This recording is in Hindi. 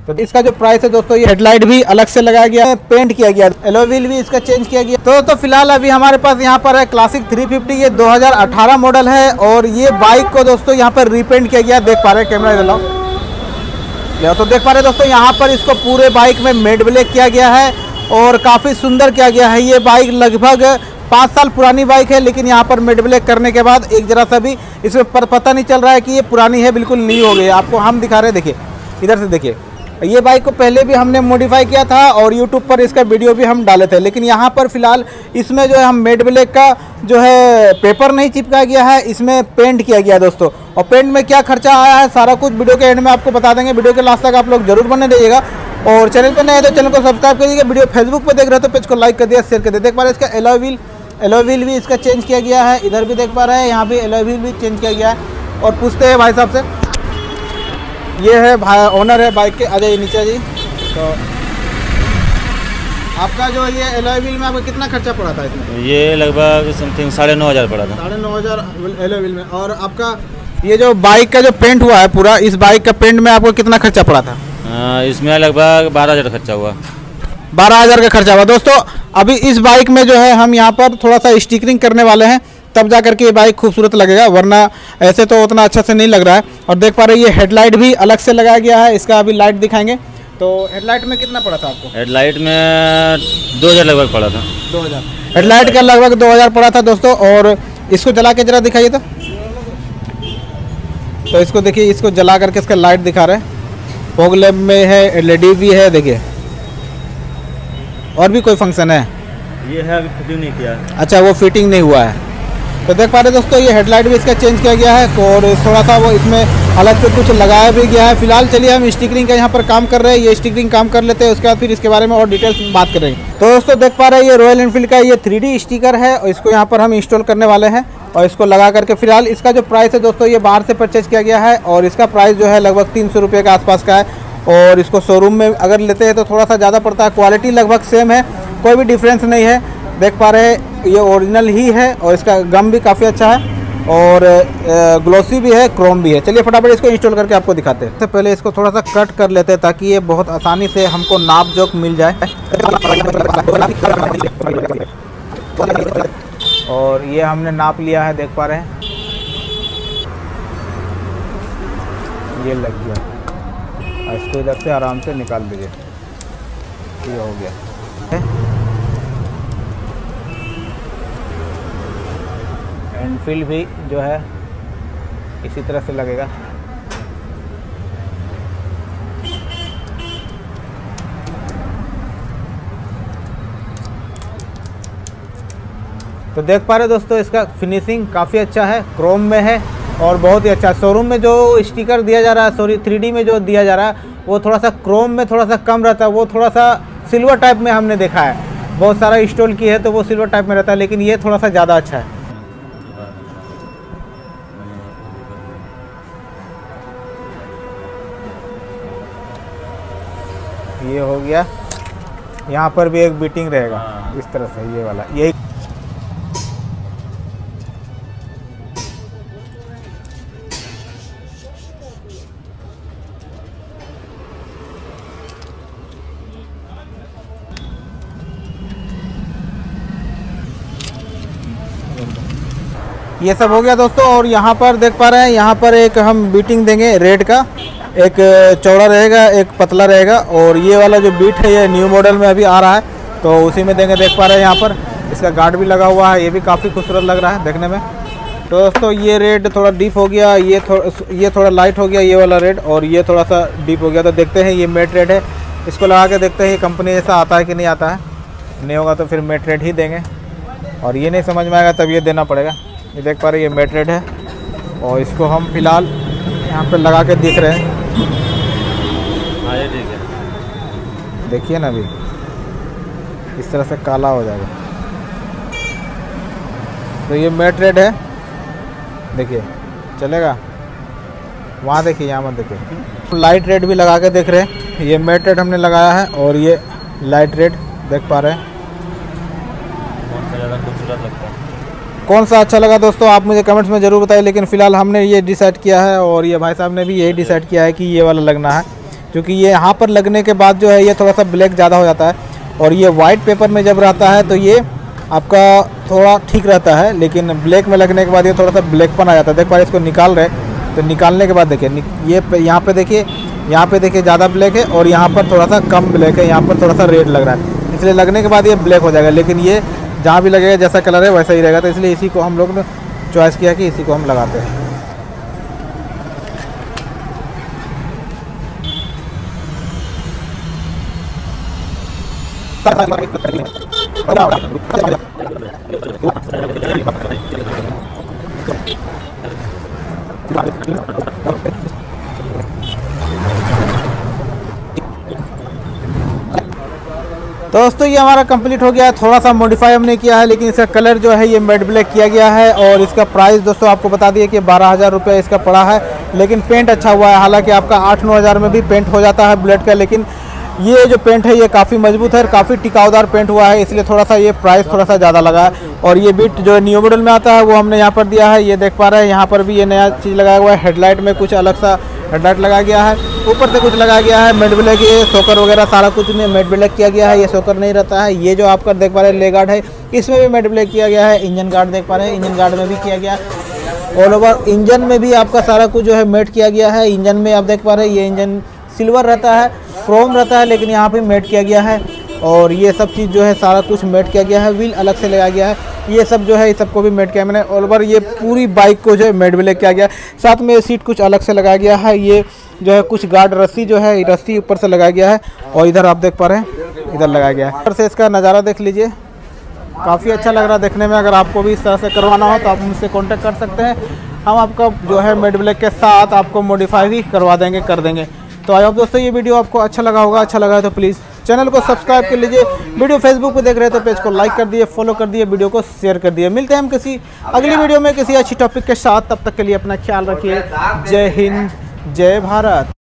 तो इसका जो प्राइस है दोस्तों, ये हेडलाइट भी अलग से लगाया गया है, पेंट किया गया, एलॉय व्हील भी इसका चेंज किया गया। तो फिलहाल अभी हमारे पास यहाँ पर है क्लासिक 350, ये 2018 मॉडल है और ये बाइक को दोस्तों यहाँ पर रीपेंट किया गया। देख पा रहे हैं, कैमरा इधर लाओ, तो देख पा रहे हैं दोस्तों, यहाँ पर इसको पूरे बाइक में मैट ब्लैक किया गया है और काफ़ी सुंदर किया गया है। ये बाइक लगभग 5 साल पुरानी बाइक है, लेकिन यहाँ पर मैट ब्लैक करने के बाद एक जरा सा भी इसमें पता नहीं चल रहा है कि ये पुरानी है, बिल्कुल न्यू हो गई है। आपको हम दिखा रहे हैं, देखिए इधर से देखिए। ये बाइक को पहले भी हमने मॉडिफाई किया था और यूट्यूब पर इसका वीडियो भी हम डाले थे, लेकिन यहाँ पर फिलहाल इसमें जो है हम मैट ब्लैक का जो है पेपर नहीं चिपकाया गया है, इसमें पेंट किया गया दोस्तों। और पेंट में क्या खर्चा आया है सारा कुछ वीडियो के एंड में आपको बता देंगे। वीडियो के लास्ट तक आप लोग जरूर बने रहिएगा और चैनल पर नए हैं तो चैनल को सब्सक्राइब करिएगा। वीडियो फेसबुक पर देख रहे हो तो पेज को लाइक कर दिया, शेयर कर दिया। देख पा रहे हैं इसका एलॉय व्हील भी इसका चेंज किया गया है, इधर भी देख पा रहे हैं, यहाँ भी एलॉय व्हील भी चेंज किया गया है। और पूछते हैं भाई साहब से, ये है भाई ओनर है बाइक के, आ जाइए नीचे जी। तो आपका जो ये एलॉय व्हील में आपको कितना खर्चा पड़ा था इसमें? ये लगभग समथिंग 9,500 पड़ा था। 9,500 एलॉय व्हील में। और आपका ये जो बाइक का जो पेंट हुआ है पूरा, इस बाइक का पेंट में आपको कितना खर्चा पड़ा था? इसमें लगभग 12,000 खर्चा हुआ। 12,000 का खर्चा हुआ दोस्तों। अभी इस बाइक में जो है हम यहाँ पर थोड़ा सा स्टिकरिंग करने वाले हैं, तब जा करके ये बाइक खूबसूरत लगेगा, वरना ऐसे तो उतना अच्छा से नहीं लग रहा है। और देख पा रहे हैं ये हेडलाइट भी अलग से लगाया गया है, इसका अभी लाइट दिखाएंगे। तो हेडलाइट में कितना पड़ा था आपको? हेडलाइट में 2,000 लगभग पड़ा था। 2,000 हेडलाइट का लगभग 2,000 पड़ा था दोस्तों। और इसको जला के जरा दिखाइए तो इसको देखिए, इसको जला करके इसका लाइट दिखा रहे हैं। फॉग लैम्प में है, LED भी है, देखिए। और भी कोई फंक्शन है? ये है, अभी फिटिंग नहीं किया है। अच्छा, वो फिटिंग नहीं हुआ है। तो देख पा रहे दोस्तों, ये हेडलाइट भी इसका चेंज किया गया है और थोड़ा सा वो इसमें अलग से कुछ लगाया भी गया है। फिलहाल चलिए हम स्टिकरिंग का यहाँ पर काम कर रहे हैं, ये स्टिकरिंग काम कर लेते हैं, उसके बाद फिर इसके बारे में और डिटेल्स बात करेंगे। तो दोस्तों देख पा रहे हैं, ये रॉयल एनफील्ड का ये 3D स्टिकर है और इसको यहाँ पर हम इंस्टॉल करने वाले हैं और इसको लगा करके फिलहाल इसका जो प्राइस है दोस्तों, ये बाहर से परचेज किया गया है और इसका प्राइस जो है लगभग 300 रुपये के आसपास का है। और इसको शोरूम में अगर लेते हैं तो थोड़ा सा ज़्यादा पड़ता है। क्वालिटी लगभग सेम है, कोई भी डिफरेंस नहीं है। देख पा रहे हैं ये ओरिजिनल ही है और इसका गम भी काफ़ी अच्छा है और ग्लोसी भी है, क्रोम भी है। चलिए फटाफट इसको इंस्टॉल करके आपको दिखाते हैं। सबसे पहले इसको थोड़ा सा कट कर लेते हैं ताकि ये बहुत आसानी से हमको नाप जोक मिल जाए। और ये हमने नाप लिया है, देख पा रहे हैं, ये लग गया। इसको इधर से आराम से निकाल दीजिए, ये हो गया। एनफील्ड भी जो है इसी तरह से लगेगा। तो देख पा रहे दोस्तों, इसका फिनिशिंग काफ़ी अच्छा है, क्रोम में है और बहुत ही अच्छा। शोरूम में जो स्टिकर दिया जा रहा है, सॉरी 3D में जो दिया जा रहा है, वो थोड़ा सा क्रोम में थोड़ा सा कम रहता है, वो थोड़ा सा सिल्वर टाइप में हमने देखा है। बहुत सारा इंस्टॉल की है तो वो सिल्वर टाइप में रहता है, लेकिन ये थोड़ा सा ज़्यादा अच्छा है। ये हो गया, यहाँ पर भी एक बीटिंग रहेगा इस तरह से, ये वाला यही। ये सब हो गया दोस्तों। और यहाँ पर देख पा रहे हैं, यहाँ पर एक हम बीटिंग देंगे रेड का, एक चौड़ा रहेगा, एक पतला रहेगा। और ये वाला जो बीट है ये न्यू मॉडल में अभी आ रहा है तो उसी में देंगे। देख पा रहे हैं यहाँ पर इसका गार्ड भी लगा हुआ है, ये भी काफ़ी खूबसूरत लग रहा है देखने में। तो दोस्तों ये रेड थोड़ा डीप हो गया, ये थोड़ा लाइट हो गया, ये वाला रेड, और ये थोड़ा सा डीप हो गया। तो देखते हैं, ये मैट रेड है, इसको लगा के देखते हैं ये कंपनी जैसा आता है कि नहीं आता है। नहीं होगा तो फिर मैट रेड ही देंगे, और ये नहीं समझ में आएगा तब ये देना पड़ेगा। ये देख पा रहे हैं, ये मैट रेड है और इसको हम फिलहाल यहाँ पर लगा के देख रहे हैं। हाँ ये ठीक है, देखिए ना, अभी इस तरह से काला हो जाएगा। तो ये मैट रेड है, देखिए चलेगा। वहाँ देखिए, यहाँ मत देखिए। लाइट रेड भी लगा के देख रहे हैं। ये मैट रेड हमने लगाया है और ये लाइट रेड देख पा रहे हैं। कौन सा ज़्यादा खूबसूरत लगता है, कौन सा अच्छा लगा दोस्तों आप मुझे कमेंट्स में ज़रूर बताइए। लेकिन फ़िलहाल हमने ये डिसाइड किया है और ये भाई साहब ने भी यही डिसाइड किया है कि ये वाला लगना है, क्योंकि ये यहाँ पर लगने के बाद जो है ये थोड़ा सा ब्लैक ज़्यादा हो जाता है, और ये वाइट पेपर में जब रहता है तो ये आपका थोड़ा ठीक रहता है, लेकिन ब्लैक में लगने के बाद ये थोड़ा सा ब्लैकपन आ जाता है। देख पा रहे इसको निकाल रहे, तो निकालने के बाद देखिए ये यहाँ पे देखिए ज़्यादा ब्लैक है, और यहाँ पर थोड़ा सा कम ब्लैक है, यहाँ पर थोड़ा सा रेड लग रहा है, इसलिए लगने के बाद ये ब्लैक हो जाएगा। लेकिन ये जहाँ भी लगेगा जैसा कलर है वैसा ही रहेगा, तो इसलिए इसी को हम लोग ने चॉइस किया कि इसी को हम लगाते हैं। तो दोस्तों ये हमारा कंप्लीट हो गया है। थोड़ा सा मॉडिफाई हमने किया है, लेकिन इसका कलर जो है ये मैट ब्लैक किया गया है, और इसका प्राइस दोस्तों आपको बता दिए कि 12,000 रुपये इसका पड़ा है। लेकिन पेंट अच्छा हुआ है, हालांकि आपका 8-9 हज़ार में भी पेंट हो जाता है बुलेट का, लेकिन ये जो पेंट है ये काफ़ी मजबूत है और काफ़ी टिकाऊदार पेंट हुआ है, इसलिए थोड़ा सा ये प्राइस थोड़ा सा ज़्यादा लगा है। और ये बिट जो न्यू मॉडल में आता है वो हमने यहाँ पर दिया है, ये देख पा रहे हैं। यहाँ पर भी ये नया चीज़ लगाया हुआ है, हेडलाइट में कुछ अलग सा हेडलाइट लगा गया है, ऊपर से कुछ लगा गया है मैट ब्लैक, ये शॉकर वगैरह सारा कुछ में मैट ब्लैक किया गया है, ये शॉकर नहीं रहता है। ये जो आपका देख पा रहे हैं ले गार्ड है, इसमें भी मैट ब्लैक किया गया है। इंजन गार्ड देख पा रहे हैं, इंजन गार्ड में भी किया गया है। ऑल ओवर इंजन में भी आपका सारा कुछ जो है मैट किया गया है। इंजन में आप देख पा रहे हैं ये इंजन सिल्वर रहता है, क्रोम रहता है, लेकिन यहाँ पे मैट किया गया है। और ये सब चीज़ जो है सारा कुछ मैट किया गया है, व्हील अलग से लगाया गया है, ये सब जो है इस सबको भी मैट किया मैंने। ऑल ओवर ये पूरी बाइक को जो है मैट ब्लैक किया गया, साथ में सीट कुछ अलग से लगाया गया है। ये जो है कुछ गार्ड रस्सी जो है रस्सी ऊपर से लगाया गया है, और इधर आप देख पा रहे हैं इधर लगाया गया है। ऊपर से इसका नज़ारा देख लीजिए, काफ़ी अच्छा लग रहा है देखने में। अगर आपको भी इस तरह से करवाना हो तो आप मुझसे कॉन्टेक्ट कर सकते हैं, हम आपका जो है मैट ब्लैक के साथ आपको मॉडिफाई भी करवा देंगे, कर देंगे। तो आई होप दोस्तों ये वीडियो आपको अच्छा लगा होगा, अच्छा लगा है तो प्लीज़ चैनल को सब्सक्राइब कर लीजिए। वीडियो फेसबुक पे देख रहे हैं तो पेज को लाइक कर दिए, फॉलो कर दिए, वीडियो को शेयर कर दिए। मिलते हैं हम किसी अगली वीडियो में किसी अच्छी टॉपिक के साथ, तब तक के लिए अपना ख्याल रखिए। जय हिंद, जय भारत।